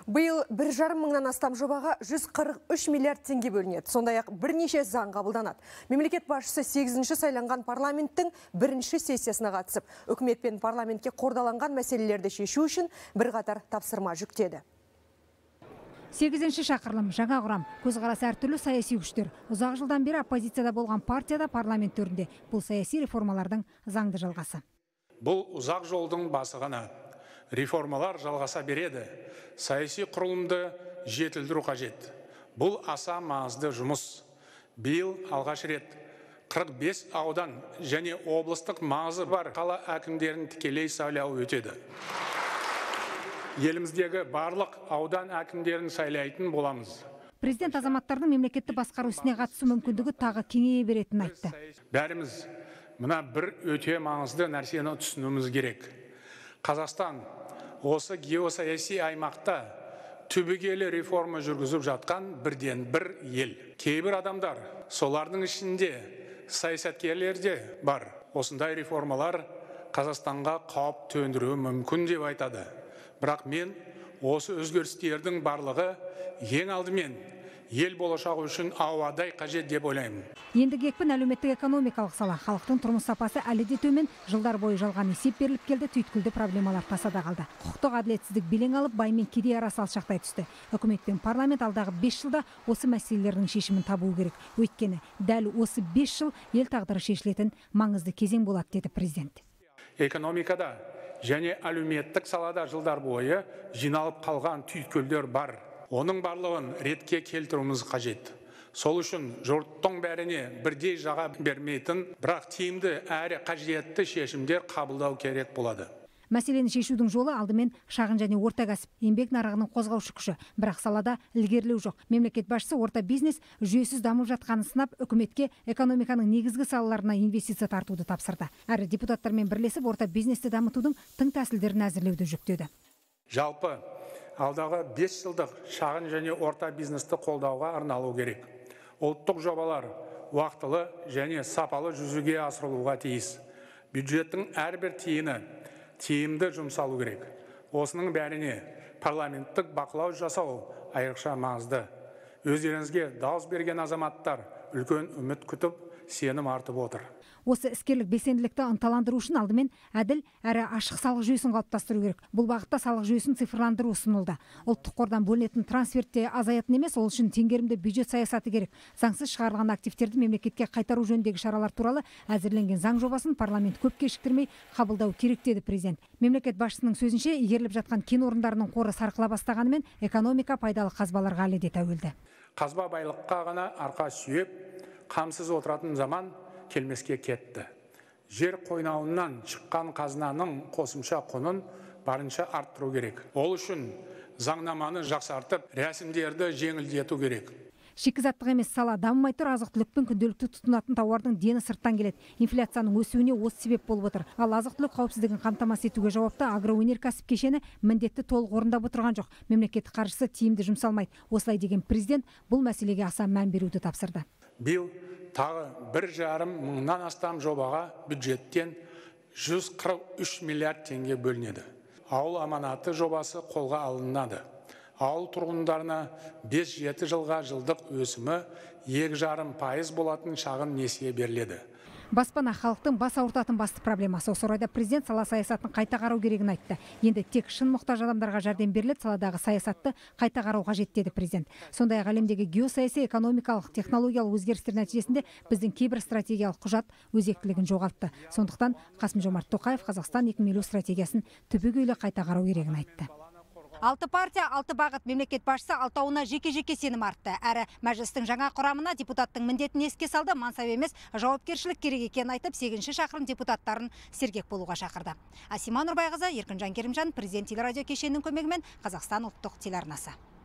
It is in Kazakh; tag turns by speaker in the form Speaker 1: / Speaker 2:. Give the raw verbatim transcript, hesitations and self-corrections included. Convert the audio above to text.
Speaker 1: Биыл бір жарым мыңнан астам жобаға жүз қырық үш миллиард теңге бөлінеді. Сондай-ақ бірнеше заң қабылданады. Мемлекет басшысы сегізінші сайланған парламенттің бірінші сессиясына қатысып, үкімет пен парламентке қордаланған мәселелерді шешу үшін бірқатар тапсырма жүктеді.
Speaker 2: сегізінші шақырылым, жаңа құрам, көзқарасы әртүрлі саяси күштер. Ұзақ жылдан бері оппозицияда болған партияда парламент төрінде. Бұл саяси реформалардың заңды жалғасы.
Speaker 3: Бұл ұзақ жолдың басы ғана. Реформалар жалғаса береді. Саяси құрылымды жетілдіру қажет. Бұл аса маңызды жұмыс. Биыл алғаш рет қырық бес аудан және облыстық маңызы бар қала әкімдерін тікелей сайлау өтеді. Еліміздегі барлық аудан әкімдерін сайлайтын боламыз.
Speaker 2: Президент азаматтардың мемлекетті басқару ісіне қатысу мүмкіндігі тағы кеңейе беретінін айтты.
Speaker 3: Бәріміз мына бір өте маңызды нәрсені түсінуіміз керек. Қазақстан осы геосаяси аймақта түбегейлі реформа жүргізіп жатқан бірден бір ел. Кейбір адамдар, солардың ішінде саясаткерлер де бар. Осындай реформалар Қазақстанға қауіп төндіруі мүмкін деп айтады. Бірақ мен осы өзгерістердің барлығы ең алдымен ел болашағы үшін ауадай қажет деп ойлаймын.
Speaker 2: Ендігі екпін әлеуметтік экономикалық сала. Халықтың тұрмыс сапасы әлі де төмен, жылдар бойы жалған есеп беріліп келді, түйткілді проблемалар тасада қалды. Құқықтық әділетсіздік белең алып, бай мен кедей арасы алшақтай түсті. Үкімет пен парламент алдағы бес жылда осы мәселелердің шешімін табуы керек. Өйткені дәл осы бес жыл ел тағдыры шешілетін маңызды кезең болады, деді президент.
Speaker 3: Экономикада және әлеуметтік салада жылдар бойы жиналып қалған түйткілдер бар. Оның барлығын ретке келтіруіміз қажет. Сол үшін жұрттың бәріне бірдей жаға бермейтін, бірақ тиімді әрі қажетті шешімдер қабылдау керек болады.
Speaker 2: Мәселені шешудің жолы алдымен шағын және орта кәсіп, еңбек нарығының қозғаушы күші. Бірақ салада ілгерілеу жоқ. Мемлекет басшысы орта бизнес жүйесіз дамып жатқанын сынап, үкіметке экономиканың негізгі салаларына инвестиция тартуды тапсырды. Әрі депутаттармен бірлесіп орта бизнесті дамытудың тың тәсілдерін әзірлеуді жүктеді.
Speaker 3: Жалпы алдағы бес жылдық шағын және орта бизнесті қолдауға арналу керек. Ұлттық жобалар уақытылы және сапалы жүзеге асырылуға тиіс. Бюджеттің әрбір тиыны тиімді жұмсалу керек. Осының бәріне парламенттік бақылау жасау айрықша маңызды. Өздеріңізге дауыс берген азаматтар үлкен үміт күтіп, сенім артып отыр.
Speaker 2: Осы іскерлік белсенділікті ынталандыру үшін алдымен әділ әрі ашық салық жүйесін қалыптастыру керек. Бұл бағытта салық жүйесін цифрландыру ұсынылды. Ұлттық қордан бөлінетін трансфертте азаятын емес, ол үшін теңгерімді бюджет саясаты керек. Заңсыз шығарылған активтерді мемлекетке қайтару жөніндегі шаралар туралы әзірленген заң жобасын парламент көп кешіктірмей қабылдау керек, деді президент. Мемлекет басшысының сөзінше, игеріліп жатқан кен орындарының қоры сарқыла бастағанымен экономика пайдалы қазбаларға әлі де тәуелді.
Speaker 3: Қазба байлыққа ғана арқа сүйеп, қамсыз отыратын заман келмеске кетті. Жер қойнауынан шыққан қазынаның қосымша құнын барынша арттыру керек. Ол үшін заңнаманы жақсартып, рәсімдерді жеңілдету керек.
Speaker 2: Шикізаттық емес сала дамымай тұр, азық-түлікпен күнделікті тұтынатын тауардың дені сырттан келеді. Инфляцияның өсуіне осы себеп болып отыр. Ал азық-түлік қауіпсіздігін қамтамасыз етуге жауапты агроөнеркәсіп кешені міндетті толық орындап отырған жоқ. Мемлекет қаржысы тиімді жұмсалмайды. Осылай деген президент бұл мәселеге аса мән беруді тапсырды.
Speaker 3: Биыл тағы бір жарым мыңнан астам жобаға бюджеттен жүз қырық үш миллиард теңге бөлінеді. Ауыл аманаты жобасы қолға алынады. Ауыл тұрғындарына бес жеті жылға жылдық өсімі екі жарым пайыз болатын шағын несие беріледі.
Speaker 2: Баспана халықтың бас ауыртатын басты проблемасы. Осы орайда президент сала саясатын қайта қарау керегін айтты. Енді тек шын мұқтаж адамдарға жәрдем беріледі, саладағы саясатты қайта қарау қажет, деді президент. Сондай-ақ әлемдегі геосаяси, экономикалық, технологиялық өзгерістер нәтижесінде біздің кейбір стратегиялық құжат өзектілігін жоғалтты. Сондықтан Қасым-Жомарт Тоқаев Қазақстан екі мың елу стратегиясын түбегейлі қайта қарау керегін айтты. Алты партия, алты бағыт. Мемлекет басшысы алтауына жеке-жеке сенім артты. Әрі мәжілістің жаңа құрамына депутаттың міндетін еске салды. Мансап емес, жауапкершілік керек екенін айтып, сегізінші шақырым депутаттарын сергек болуға шақырды. Асима Нұрбайқызы, Еркінжан Керімжан, президент телерадио кешенінің көмегімен Қазақстан ұлттық телеарнасы.